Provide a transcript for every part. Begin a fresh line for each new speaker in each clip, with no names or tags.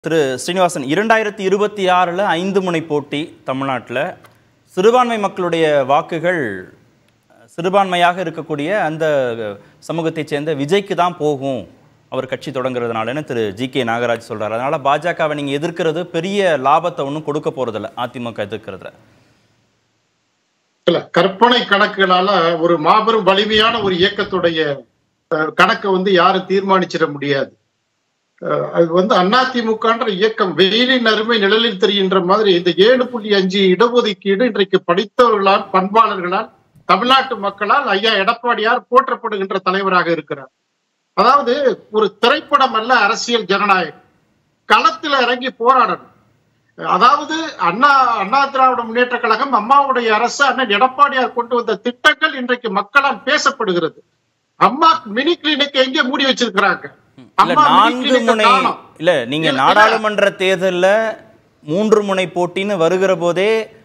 திரு ஸ்ரீனிவாசன் 2026 5 முனை போட்டி தமிழ்நாட்டில் சிறுபான்மை மக்களுடைய வாக்குகள் சிறுபான்மையாக இருக்கக்கூடிய அந்த சமூகத்தைச் சேர்ந்த விஜய்க்கு தான் போகும் அவர் கட்சி தொடங்குறதுனாலன்னு திரு ஜி.கே. நாகராஜ் சொல்றாரு. அதனால பாஜகவை நீங்க எதிர்க்கிறது பெரிய லாபத்தை ஒன்றும் கொடுக்க போறதில்ல அதிமுக எதிர்க்கிறதுல.
இல்ல, கற்பனை கணக்குகளால ஒரு மாபெரும் வலிமையான ஒரு இயக்கத்துடைய கணக்கை யாரும் தீர்மானிச்சிட முடியாது. அது அதிமுகன்ற இயக்கம் வெயிலின் அருமை நிழலில் தெரிகின்ற மாதிரி இந்த 7.5 இடஒதுக்கீடு இன்றைக்கு படித்தவர்களால் பண்பாளர்களால் தமிழ்நாட்டு மக்களால் ஐயா எடப்பாடியார் போற்றப்படுகின்ற தலைவராக இருக்கிறார். அதாவது ஒரு திரைப்படம் அல்ல அரசியல் ஜனநாயகம், களத்தில் இறங்கி போராடணும். அதாவது அண்ணா திராவிட முன்னேற்ற கழகம் அம்மாவுடைய அரசு அண்ணன் எடப்பாடியார் கொண்டு வந்த திட்டங்கள் இன்றைக்கு மக்களால் பேசப்படுகிறது. அம்மா மினி கிளினிக் எங்கே மூடி வச்சிருக்கிறாங்க?
நீங்க நாடாளுமன்ற தேர்தலில் 3 முனை போட்டின்னு வருகிற போதே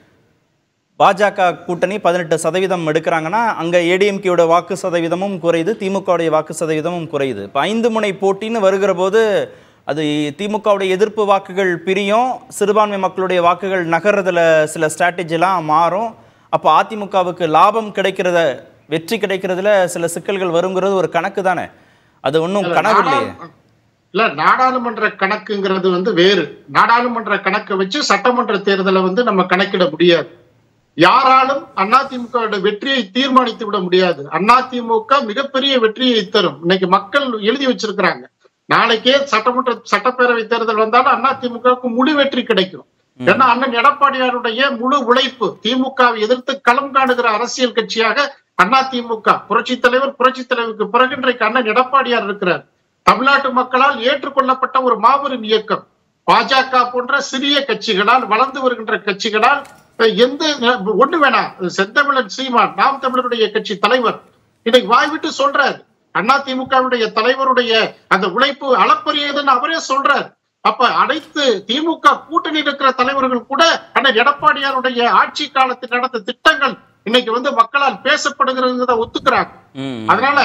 பாஜக கூட்டணி 18% எடுக்கிறாங்கன்னா அங்க ஏடிஎம்கேயோட வாக்கு சதவீதமும் குறையுது, திமுகவுடைய வாக்கு சதவீதமும் குறையுது. இப்போ 5 முனை போட்டின்னு வருகிற போது அது திமுகவுடைய எதிர்ப்பு வாக்குகள் பிரியும், சிறுபான்மை மக்களுடைய வாக்குகள் நகர்றதுல சில ஸ்ட்ராட்டஜிலாம் மாறும். அப்போ அதிமுகவுக்கு லாபம் கிடைக்கிறத வெற்றி கிடைக்கிறதுல சில சிக்கல்கள் வருங்கிறது ஒரு கணக்கு தானே, அது ஒன்றும் கனவு இல்லையே.
இல்ல, நாடாளுமன்ற கணக்குங்கிறது வேறு. நாடாளுமன்ற கணக்கை வச்சு சட்டமன்ற தேர்தலை நம்ம கணக்கிட முடியாது. யாராலும் அதிமுக வெற்றியை தீர்மானித்து விட முடியாது. அதிமுக மிகப்பெரிய வெற்றியை தரும். இன்னைக்கு மக்கள் எழுதி வச்சிருக்கிறாங்க. நாளைக்கே சட்டப்பேரவை தேர்தல் வந்தாலும் அதிமுகவுக்கு முழு வெற்றி கிடைக்கும். ஏன்னா அண்ணன் எடப்பாடியாருடைய முழு உழைப்பு, திமுகவை எதிர்த்து களம் காணுகிற அரசியல் கட்சியாக அதிமுக, புரட்சி தலைவருக்கு பிறகு இன்றைக்கு அண்ணன் எடப்பாடியார் இருக்கிறார். தமிழ்நாட்டு மக்களால் ஏற்றுக்கொள்ளப்பட்ட ஒரு மாபெரும் இயக்கம். பாஜக போன்ற சிறிய கட்சிகளால் வளர்ந்து வருகின்ற கட்சிகளால் எந்த ஒண்ணு வேணாம். செந்தமிழன் சீமான், நாம் தமிழருடைய கட்சி தலைவர் இன்னைக்கு வாய்விட்டு சொல்றாரு, அதிமுகவுடைய தலைவருடைய அந்த உழைப்பு அளப்பரியதுன்னு அவரே சொல்றாரு. அப்ப அனைத்து திமுக கூட்டணி இருக்கிற தலைவர்கள் கூட அண்ணன் எடப்பாடியாருடைய ஆட்சி காலத்தில் நடந்த திட்டங்கள் இன்னைக்கு மக்களால் பேசப்படுகிறத ஒத்துக்கிறாங்க. அதனால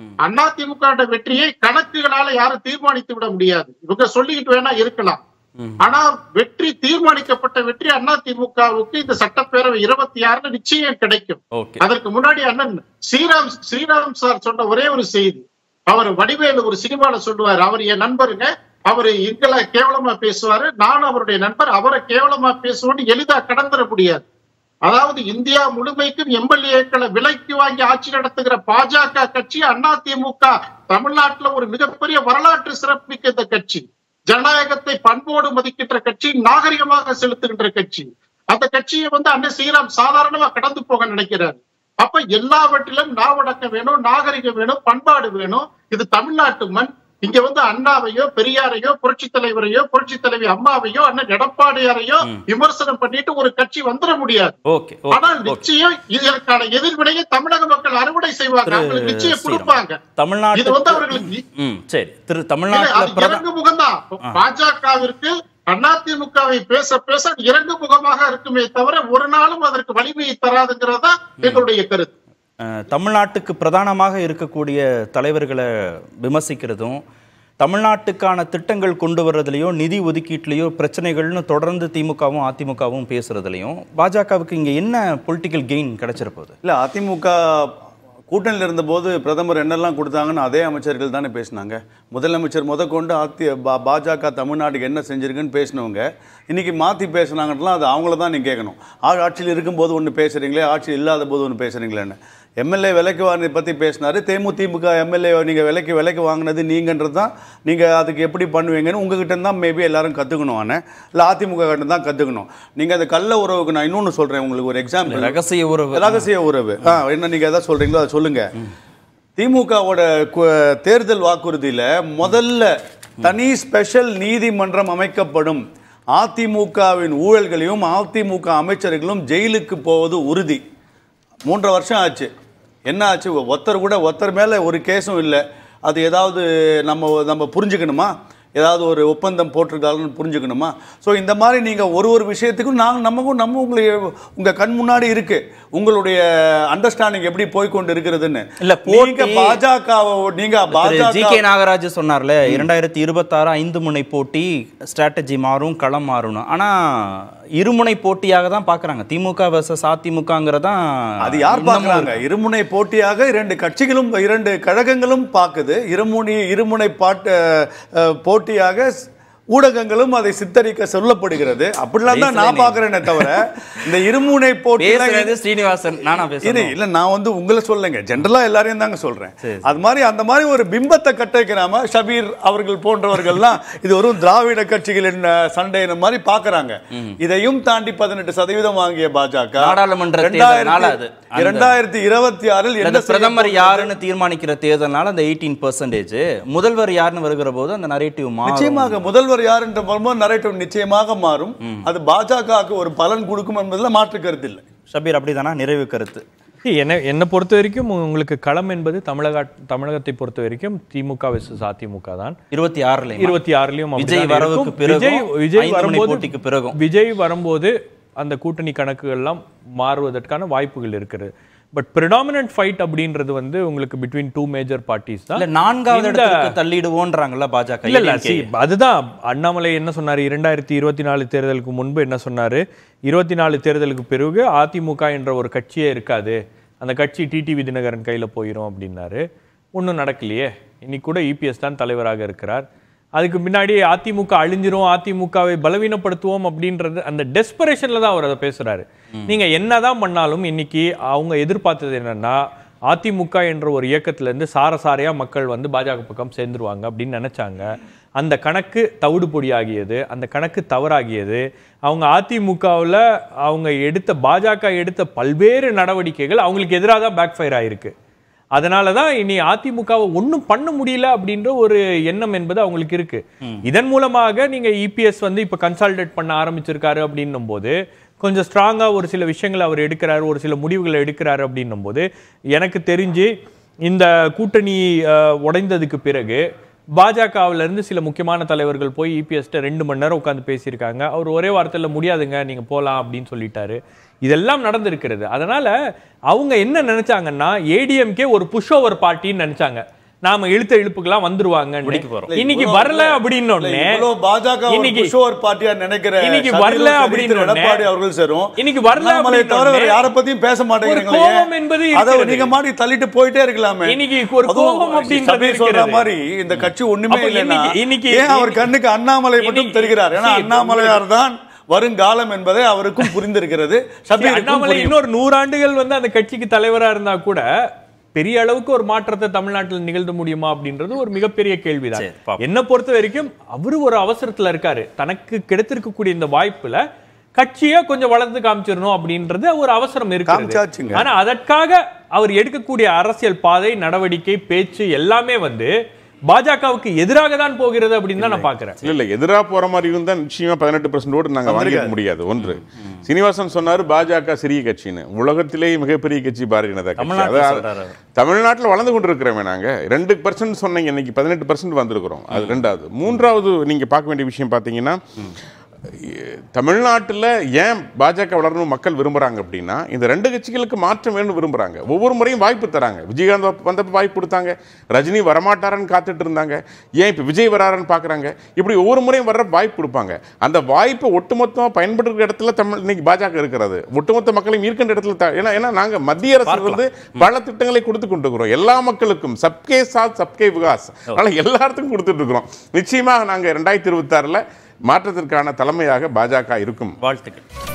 அதிமுக வெற்றியை கணக்குகளால யாரும் தீர்மானித்து விட முடியாது. இவங்க சொல்லிக்கிட்டு வேணா இருக்கலாம், ஆனா வெற்றி தீர்மானிக்கப்பட்ட வெற்றி அதிமுகவுக்கு இந்த சட்டப்பேரவை 26 நிச்சயம் கிடைக்கும். அதற்கு முன்னாடி அண்ணன் ஸ்ரீராம் சார் சொன்ன ஒரே ஒரு செய்தி, அவர் வடிவேலு ஒரு சினிமால சொல்லுவாரு, அவர் என் நண்பருங்க, அவரு எங்களை கேவலமா பேசுவாரு, நான் அவருடைய நண்பர், அவரை கேவலமா பேசுவோன்னு எளிதா கடந்துட முடியாது. அதாவது இந்தியா முழுமைக்கும் எம்எல்ஏக்களை விலைக்கு வாங்கி ஆட்சி நடத்துகிற பாஜக கட்சி அதிமுக தமிழ்நாட்டுல ஒரு மிகப்பெரிய வரலாற்று சிறப்புமிக்க இந்த கட்சி, ஜனநாயகத்தை பண்போடு மதிக்கின்ற கட்சி, நாகரிகமாக செலுத்துகின்ற கட்சி. அந்த கட்சியை அண்ணன் ஸ்ரீராம் சாதாரணமா கடந்து போக நினைக்கிறாரு. அப்ப எல்லாவற்றிலும் நாவடக்கம் வேணும், நாகரிகம் வேணும், பண்பாடு வேணும். இது தமிழ்நாட்டு மண். இங்க அண்ணாவையோ பெரியாரையோ புரட்சி தலைவரையோ புரட்சி தலைவி அம்மாவையோ அண்ணன் எடப்பாடியாரையோ விமர்சனம் பண்ணிட்டு ஒரு கட்சி வந்துட முடியாது. ஆனால் நிச்சயம் இதற்கான எதிர்வினையை தமிழக மக்கள் அறுவடை செய்வாங்க, அவங்களுக்கு நிச்சயம் கொடுப்பாங்க.
தமிழ்நாடு
இது அவர்களுக்கு இறங்கு முகம்தான். பாஜகவிற்கு அதிமுகவை பேச பேச இறங்கு முகமாக இருக்குமே தவிர ஒரு நாளும் அதற்கு வலிமையை தராதுங்கிறதா எங்களுடைய கருத்து.
தமிழ்நாட்டுக்கு பிரதானமாக இருக்கக்கூடிய தலைவர்களை விமர்சிக்கிறதும், தமிழ்நாட்டுக்கான திட்டங்கள் கொண்டு வர்றதுலையோ நிதி ஒதுக்கீட்டிலையோ பிரச்சனைகள்னு தொடர்ந்து திமுகவும் அதிமுகவும் பேசுறதுலையும் பாஜகவுக்கு இங்கே என்ன பொலிட்டிக்கல் கெயின் கிடைச்சிருப்போது?
இல்லை, அதிமுக கூட்டணியில் இருந்தபோது பிரதமர் என்னெல்லாம் கொடுத்தாங்கன்னு அதே அமைச்சர்கள் தானே பேசினாங்க. முதலமைச்சர் முதற்கொண்டு பாஜக தமிழ்நாட்டுக்கு என்ன செஞ்சிருக்குன்னு பேசினவங்க இன்றைக்கி மாற்றி பேசுனாங்கலாம், அது அவங்கள தான் நீங்கள் கேட்கணும். ஆட்சியில் இருக்கும்போது ஒன்று பேசுகிறீங்களே, ஆட்சியில் இல்லாத போது ஒன்று பேசுகிறீங்களேன்னு. எம்எல்ஏ விலைக்கு வாங்கினதை பற்றி பேசினார். தேமுதிமுக எம்எல்ஏ நீங்கள் விலைக்கு வாங்கினது நீங்கன்றது தான், நீங்கள் அதுக்கு எப்படி பண்ணுவீங்கன்னு உங்ககிட்ட தான் மேபி எல்லாரும் கற்றுக்கணும். ஆனால் இல்லை, அதிமுக கிட்ட தான் கற்றுக்கணும். நீங்கள் அந்த கள்ள உறவுக்கு நான் இன்னொன்று சொல்கிறேன் உங்களுக்கு, ஒரு எக்ஸாம்பிள். ரகசிய உறவு என்ன நீங்கள் எதாவது சொல்கிறீங்களோ அதை சொல்லுங்கள். திமுகவோட தேர்தல் வாக்குறுதியில் முதல்ல தனி ஸ்பெஷல் நீதிமன்றம் அமைக்கப்படும், அதிமுகவின் ஊழல்களையும் அதிமுக அமைச்சர்களும் ஜெயிலுக்கு போவது உறுதி. 3 வருஷம் ஆச்சு. என்ன ஆச்சு? ஒருத்தர் மேலே ஒரு கேஸும் இல்லை. அது ஏதாவது நம்ம புரிஞ்சுக்கணுமா? ஏதாவது ஒரு ஒப்பந்தம் போட்டிருக்காங்கன்னு புரிஞ்சுக்கணுமா? ஸோ இந்த மாதிரி நீங்கள் ஒரு விஷயத்துக்கும் நம்ம உங்கள் கண் முன்னாடி இருக்கு உங்களுடைய அண்டர்ஸ்டாண்டிங் எப்படி போய்கொண்டு இருக்கிறதுன்னு.
இல்ல
பாஜக
ஜி.கே. நாகராஜ் சொன்னார்ல 2026 5 முனை போட்டி, ஸ்ட்ராட்டஜி மாறும், களம் மாறணும். ஆனா இருமுனை போட்டியாக தான் பாக்குறாங்க. திமுக வெர்சஸ் அதிமுகங்கிறதான்.
அது யார் பார்க்கறாங்க? இருமுனை போட்டியாக 2 கட்சிகளும் 2 கழகங்களும் பார்க்குது. இருமுனை போட்டியாக ஊடகங்களும் அதை சித்தரிக்க சொல்லப்படுகிறது. அப்படிலாம் தான் நான் பார்க்கிறேனே தவிர இந்த இருமுனை போட்டி
ஸ்ரீனிவாசன் நானா பேசுறேன்
இல்ல, நான் உங்களை சொல்லுங்க, ஜெனரலா எல்லாரையும் தாங்க சொல்றேன். அந்த மாதிரி ஒரு பிம்பத்தை கட்டமைக்காம ஷபீர் அவர்கள் போன்றவர்கள்லாம் இது ஒரு திராவிட கட்சிகளின் சண்டையின மாதிரி பாக்குறாங்க. இதையும் தாண்டி 18% வாங்கிய பாஜக
நாடாளுமன்ற
2026
பிரதமர் யாருன்னு தீர்மானிக்கிற தேர்தல்னால அந்த 18%, முதல்வர் யாருன்னு வருகிற போது அந்த நரேட்டிவ்
நிச்சயமாக முதல்வர் யார் என்ற நரேட்டிவ் நிச்சயமாக மாறும். அது பாஜகவுக்கு ஒரு பலன் கொடுக்கும் என்பதில் மாற்று கருத்து இல்லை.
ஷபீர் அப்படிதானா? நிறைவு கருத்து.
என்னை பொறுத்த வரைக்கும் உங்களுக்கு களம் என்பது தமிழகத்தை பொறுத்த வரைக்கும் திமுக வெர்சஸ் அதிமுக தான். 26லயும் விஜய் வரும்போது அந்த கூட்டணி கணக்குகள்லாம் மாறுவதற்கான வாய்ப்புகள் இருக்கிறது. பட் predominant fight அப்படின்றது உங்களுக்கு between 2 major parties தான்.
இல்ல நான்காவது இடத்துக்கு தள்ளிடுவோன்றாங்கல்ல பாஜக.
இல்ல அதுதான் அண்ணாமலை என்ன சொன்னாரு 2024 தேர்தலுக்கு முன்பு என்ன சொன்னாரு, 24 தேர்தலுக்கு பிறகு அதிமுக என்ற ஒரு கட்சியே இருக்காது, அந்த கட்சி டிடிவி தினகரன் கையில போயிடும் அப்படின்னாரு. ஒன்றும் நடக்கலையே. இன்னைக்கு கூட இபிஎஸ் தான் தலைவராக இருக்கிறார். அதுக்கு முன்னாடி அதிமுக அழிஞ்சிரும், அதிமுகவை பலவீனப்படுத்துவோம் அப்படின்றது அந்த டெஸ்பரேஷன்ல தான் அவர் அதை பேசுறாரு. நீங்க என்னதான் பண்ணாலும் இன்னைக்கு அவங்க எதிர்பார்த்தது என்னன்னா, அதிமுக என்ற ஒரு இயக்கத்துல இருந்து சாரசாரையா மக்கள் பாஜக பக்கம் சேர்ந்துருவாங்க அப்படின்னு நினைச்சாங்க. அந்த கணக்கு தவிடுபொடி ஆகியது, அந்த கணக்கு தவறாகியது. அவங்க அதிமுகவில் பாஜக எடுத்த பல்வேறு நடவடிக்கைகள் அவங்களுக்கு எதிராக தான் பேக் ஃபயர் ஆயிருக்கு. அதனால தான் இனி அதிமுகவை ஒன்றும் பண்ண முடியல அப்படின்ற ஒரு எண்ணம் என்பது அவங்களுக்கு இருக்கு. இதன் மூலமாக நீங்க இபிஎஸ் இப்ப கன்சால்டேட் பண்ண ஆரம்பிச்சிருக்காரு அப்படின்னும் போது கொஞ்சம் ஸ்ட்ராங்கா ஒரு சில விஷயங்களை அவர் எடுக்கிறாரு, ஒரு சில முடிவுகளை எடுக்கிறாரு அப்படின்னும் போது எனக்கு தெரிஞ்சு இந்த கூட்டணி உடைந்ததுக்கு பிறகு பாஜகவில இருந்து சில முக்கியமான தலைவர்கள் போய் இபிஎஸ்ட 2 மணி நேரம் உட்காந்து பேசியிருக்காங்க. அவர் ஒரே வார்த்தையில் முடியாதுங்க நீங்க போலாம் அப்படின்னு சொல்லிட்டாரு. இதெல்லாம் நடந்திருக்கிறது. அதனால அவங்க என்ன நினைச்சாங்கன்னா, ஏடிஎம்கே ஒரு புஷ் ஓவர் பார்ட்டின்னு நினைச்சாங்க. நாம இழுத்த இழுப்புக்கெல்லாம் வந்துருவாங்க. இன்னைக்கு வரல அப்படின்னு இன்னைக்கு வரல
யார பத்தியும் பேச மாட்டேங்கிறீங்க. நீங்க மாதிரி தள்ளிட்டு போயிட்டே இருக்கலாமே.
இன்னைக்கு ஒரு கோபம் அப்படின்னு
சொல்ற மாதிரி இந்த கட்சி ஒண்ணுமே இல்லைன்னா இன்னைக்கு அவர் கண்ணுக்கு அண்ணாமலை மட்டும் தெரிகிறார். ஏன்னா அண்ணாமலையார் தான் வருங்காலம் என்பதை அவருக்கும் புரிந்திருக்கிறது.
அண்ணாமலை இன்னொரு 100 ஆண்டுகள் அந்த கட்சிக்கு தலைவரா இருந்தா கூட பெரிய அளவுக்கு ஒரு மாற்றத்தை தமிழ்நாட்டில் நிகழ்த்த முடியுமா அப்படின்றது ஒரு மிகப்பெரிய கேள்விதான். என்ன பொறுத்த வரைக்கும் அவரு ஒரு அவசரத்துல இருக்காரு. தனக்கு கிடைத்திருக்கக்கூடிய இந்த வாய்ப்புல கட்சியை கொஞ்சம் வளர்ந்து காமிச்சிடணும் அப்படின்றது ஒரு அவசரம் இருக்கு. ஆனா அதற்காக அவர் எடுக்கக்கூடிய அரசியல் பாதை, நடவடிக்கை, பேச்சு எல்லாமே பாஜகவுக்கு எதிராக தான் போகிறது அப்படின்னு தான் நான் பாக்குறேன்.
இல்ல எதிராக போற மாதிரி இருந்தா நிச்சயமா 18% ஓட்டு நாங்க வாங்கிக்க முடியாது. ஒன்று சீனிவாசன் சொன்னாரு பாஜக சிறிய கட்சின்னு. உலகத்திலேயே மிகப்பெரிய கட்சி பாரதிய ஜனதா கட்சி. தமிழ்நாட்டில் வளர்ந்து கொண்டிருக்கிறோமே நாங்க. 2% சொன்னீங்க, இன்னைக்கு 18% வந்திருக்கிறோம். அது 2வது. 3வது நீங்க பார்க்க வேண்டிய விஷயம் பாத்தீங்கன்னா, தமிழ்நாட்டில் ஏன் பாஜக வளரணும் மக்கள் விரும்புறாங்க அப்படின்னா, இந்த 2 கட்சிகளுக்கு மாற்றம் வேணும் விரும்புறாங்க. ஒவ்வொரு முறையும் வாய்ப்பு தராங்க. விஜயகாந்த் வந்தப்ப வாய்ப்பு கொடுத்தாங்க, ரஜினி வரமாட்டாரன்னு காத்துட்டு இருந்தாங்க, ஏன் இப்போ விஜய் வராருன்னு பார்க்குறாங்க. இப்படி ஒவ்வொரு முறையும் வர்ற வாய்ப்பு கொடுப்பாங்க. அந்த வாய்ப்பை ஒட்டுமொத்தமாக பயன்படுத்துகிற இடத்துல இன்னைக்கு பாஜக இருக்கிறது. ஒட்டுமொத்த மக்களையும் ஈர்க்கின்ற இடத்துல ஏன்னா நாங்கள் மத்திய அரசு பல திட்டங்களை கொடுத்து கொண்டு இருக்கிறோம் எல்லா மக்களுக்கும். சப்கே சாத் சப்கே விகாஸ், அதனால எல்லா இடத்துக்கும் கொடுத்துட்டு இருக்கிறோம். நிச்சயமாக நாங்கள் 2026 மாற்றத்திற்கான தலைமையாக பாஜக இருக்கும்.
வாழ்த்துக்கள்.